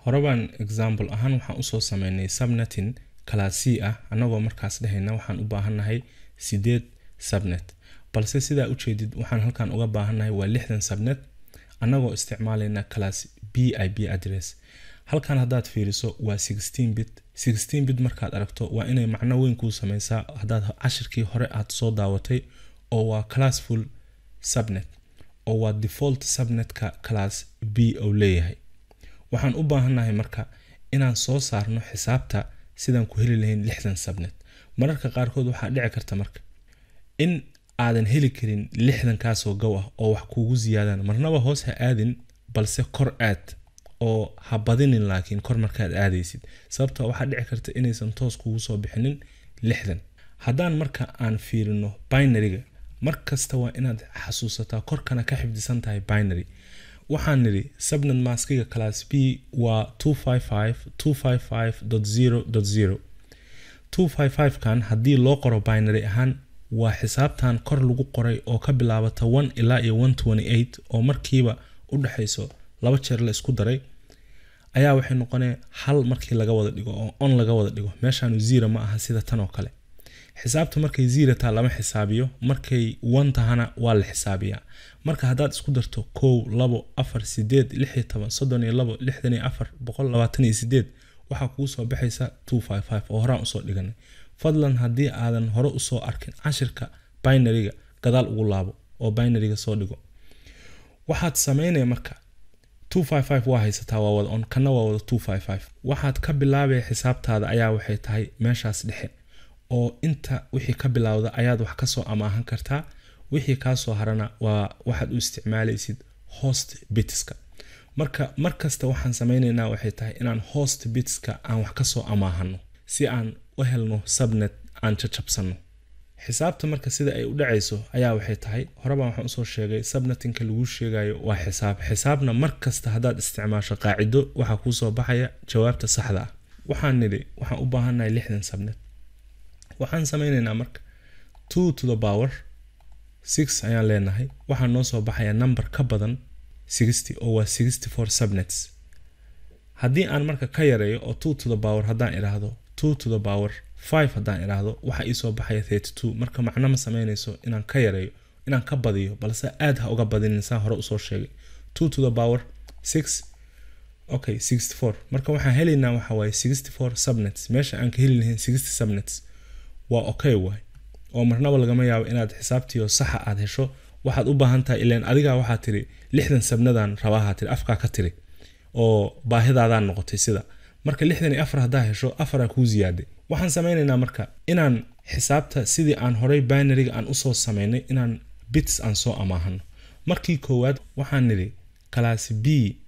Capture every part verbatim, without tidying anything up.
horaban example ahaan waxaan u soo sameynay subnetting class C ah anagoo markaas dhahayna waxaan u baahanahay sideed subnet balse sida u jeedid waxaan halkan uga baahanahay waa lixdan subnet anagoo isticmaalayna class B I P address halkan hadaad fiiriso waa sixteen bit sixteen bit markaad aragto waa inay macno weyn ku sameysaa hadaad cashirkii hore aad soo daawatay oo waa classful subnet oo waa default subnetka class B oo leeyahay waxaan u baahanahay marka inaan soo saarno xisaabta sidaan ku heli lahayn lixdan subnet mararka qaar kood waxa dhici karta marka in aadan heli karin lixdan kaas oo gow ah oo wax kuugu ziyaadaan marnaba hoos ha aadin balse kor aad oo ha badinin laakiin kor markaad aadaysid sababtoo waxa dhici karta inaysan toos kuugu soo bixinin lixdan hadaan marka aan fiirino binary-ga markasta waa inaad xasuusataa korkana ka xifdisan tahay binary waxaan niri subnet maskiga class B waa two five five two five five dot zero dot zero two five five kan hadii loo qoro binary ahaan waa xisaabtan kor lagu qoray oo ka bilaabata one ilaa iyo one twenty-eight oo markiiba u dhaxayso laba jeer la isku daray ayaa waxay noqonay hal markii laga wada dhigo oo on laga wada dhigo meeshaan zero ma aha sida tan oo kale xisaabta markay zero taa lama xisaabiyo markay one tahana waa la xisaabiyaa marka hadaad isku darto kow labo afar sideed lix iyo toban soddon iyo labo lixdan iyo afar boqol labaatan iyo sideed waxa kugu soo baxaysa two five five oo horaan u soo dhiganay fadlan hadii aadan hore u soo arkin cashirka binary-ga gadaal ugu laabo oo binary-ga soo dhigo waxaad sameynay marka two five five waa haysataa waa wada on kana waa wada two five five waxaad ka bilaabay xisaabtaada ayaa waxay tahay meeshaas dhexe oo inta wixii ka bilawda ayaad wax ka soo amaahan kartaa wixii ka soo harana waa waxaad u isticmaalaysid host bitska marka markasta waxaan sameynaynaa waxay tahay inaan host bitska aan wax ka soo amaahano si aan u helno subnet aan jajabsano xisaabta marka sida ay u dhacayso ayaa waxay tahay horeba waxaan soo sheegay subnettingka lagu sheegayo waa xisaab xisaabna markasta hadaad isticmaasho qaacido waxa ku soo baxaya jawaabta saxda ah waxaan nidi waxaan u baahanahay lixdan subnet waxaan sameynaynaa marka two to the power six ayaan leenahay waxaan noo soo baxaya number ka badan sixty oo waa sixty-four subnets hadii aan marka ka yareeyo oo two to the power hadaan iraahdo two to the power five hadaan iraahdo waxa ii soo baxaya thirty-two marka macna ma sameynayso inaan ka yareeyo inaan ka badiyo balse aad ha uga badinaysa hore u soo sheegay two to the power six okay sixty-four marka waxaan helaynaa waxa way sixty-four subnets meesha aan ka heli lahayn sixty subnets waa okay way oo marnaba laga yaabo inaad xisaabtiyo sax aad hesho waxaad u baahan tahay ileen adiga waxa tiri lixdan subnadan rabaha tiri afka ka tiri oo baahidaadaan noqotay sida marka lixdan iyo afar hadaa hesho afar ku ziyaaday waxaan sameynaynaa marka inaan xisaabta sidii aan horay binary-ga aan u soo sameynay inaan bits aan soo amaahano markii koowaad waxaan niri class B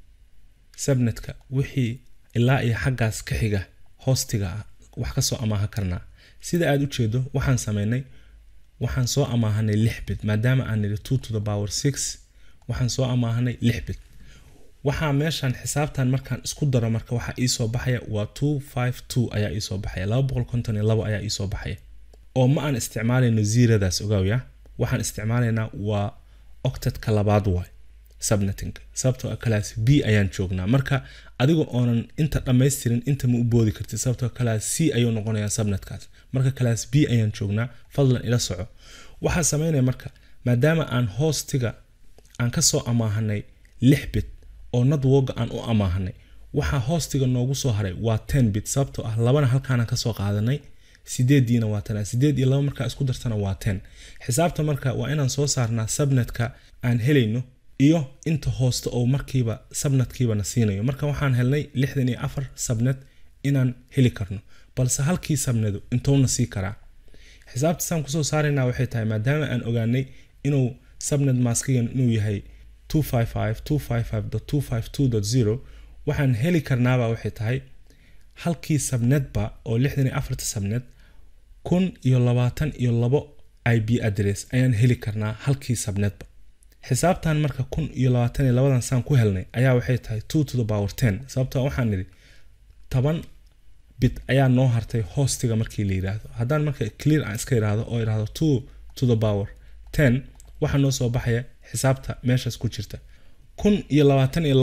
subnetka wixii ilaa iyo xaggaas ka xiga hostiga wax ka soo amaahan karnaa sida aad u jeedo waxaan sameynay waxaan soo amaahanay lix bit maadaama aan niri two to the power six waxaan soo amaahanay lix bit waxa meeshan xisaabtan markaan isku daro marka waxa ii soo baxaya waa two five two ayaa ii soo baxaya laba boqol konton iyo labo ayaa ii soo baxaya oo ma aan isticmaalayno zero-daas ogaawiya waxaan isticmaalaynaa waa octet ka labaad way subnetting sababtoo ah class B ayaan joognaa marka adiga oonan inta dhameystirin inta ma u boodi kartid sababtoo class C ayuu noqonayaa subnetkaas marka class B ayaan joognaa fadlan ila soco waxa sameynay marka maadaama aan hostiga aan ka soo amaahanay lix bit oo network aan u amaahanay waxa hostiga noogu soo haray waa ten bit sababtoo ah labana halkaan ka soo qaadanay sideediina waa tan sideed iyo laba marka isku dartana waa ten xisaabta marka waa inaan soo saarnaa subnetka aan helayno iyo inta hosta oo markiiba subnetkiiba na siinayo marka waxaan helnay lixdan iyo afar subnet inaan heli karno balse halkii subnedu intuu na sii karaa xisaabta saan ku soo saarayna waxay tahay maadaama aan ogaanay inuu subnet maskigan inuu yahay two five five two five five dot two five two dot zero waxaan heli karnaaba waxay tahay halkii subnetba oo lixdan iyo afar subnet kun iyo labaatan iyo labo I P address ayaan heli karnaa halkii subnetba xisaabtan marka kun iyo labaatan iyo labo saan ku helnay ayaa waxay tahay two to the power ten sababtoo waxaan niri toban bit ayaa noo hartay hostiga markii la yiraahdo hadaan marka clear aan iska yiraahdo oo yiraahdo two to the power ten waxa noo soo baxaya xisaabta meeshaas ku jirta kun iyo labaatan iyo labo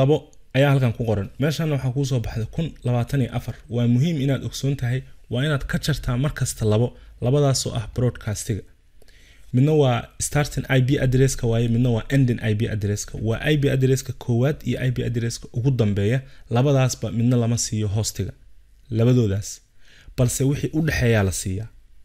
ayaa halkan ku qoran meeshan waxa ku soo baxday kun labaatan iyo afar waa muhiim inaad ogsoon tahay waa inaad ka jartaa markasta labo labadaas oo ah broadcastiga midna waa starting I P addresska waaye midna waa ending I P addresska waa I P addresska koowaad iyo I P addresska ugu dambeeya labadaasba midna lama siiyo hostiga labadoodaas balse wixii u dhaxeeya la siiyaa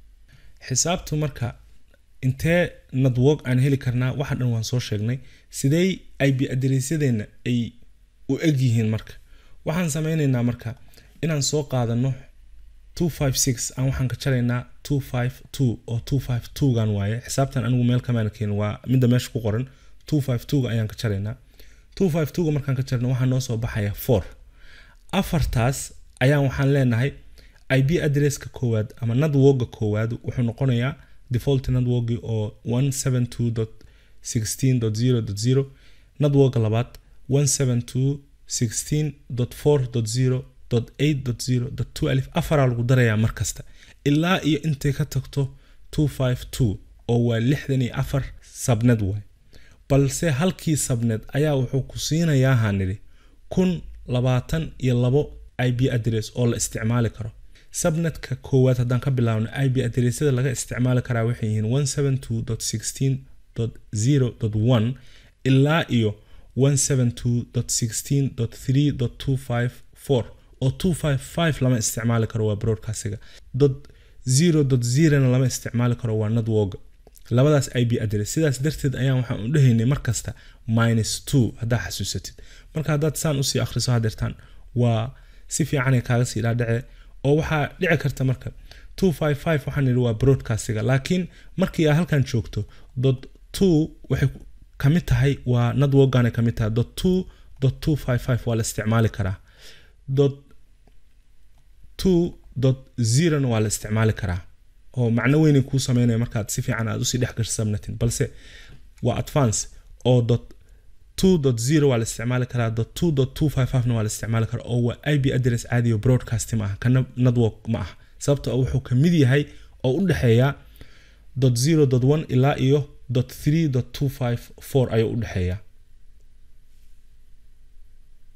xisaabtu marka intee network aan heli karnaa waxa dhan waan soo sheegnay sidee I P addresyadeena ay u eg yihiin marka waxaan sameynaynaa marka inaan soo qaadano two five six aan waxaan ka jaraynaa two five two oo two five two gan waaye xisaabtan anigu meel kamaan keen waa midda meesha ku qoran two five two ga ayaan ka jaraynaa two five two ga markaan ka jarno waxa noo soo baxaya four afartaas ayaan waxaan leenahay I P addresska koowaad ama network koowaad wuxuu noqonayaa default network oo one seventy-two dot sixteen dot zero dot zero network labaad one seventy-two dot sixteen dot four dot zero dot eight dot zero dot two alif afar lagu darayaa markasta ilaa iyo intay ka tagto two five two oo waa lixdan iyo afar subnet way balse halkii subnet ayaa wuxuu ku siinayaa hanili kun labaatan iyo labo I P address oo la isticmaali karo subnetka koowaad haddaan ka bilaabno I P addressyada laga isticmaali karaa waxay yihiin one seventy-two dot sixteen dot zero dot one ilaa iyo one seventy-two dot sixteen dot three dot two five four oo two five five lama isticmaali karo waa broadcastiga dot zero dot zero na lama isticmaali karo waa network labadaas I P address sidaas darteed ayaan waxaan u dhahaynay markasta minus two haddaa xasuusatid marka haddaad saan usii akhriso hadeertaan waa si fiican ay kaaga sii dhaadhace oo waxaa dhici karta marka two five five waxaan nidhi waa broadcastiga laakiin markii aad halkan joogto dot two waxay ka mid tahay waa networkgan ka mid tahay dot two dot two five five waa la isticmaali karaa dot two dot zero na waa la isticmaali karaa oo macno weyn ku sameynaya markaad si fiican aad u sii dhex gasho subnetin balse waa advance oo dot two dot zero waa la isticmaali karaa dot two dot two five five na waa la isticmaali karaa oo waa I P address caadi oo broadcast ma aha kana network ma aha sababtoo ah wuxuu ka mid yahay oo u dhaxeeya dot zero dot one ilaa iyo dot three dot two five four ayuu u dhaxeeya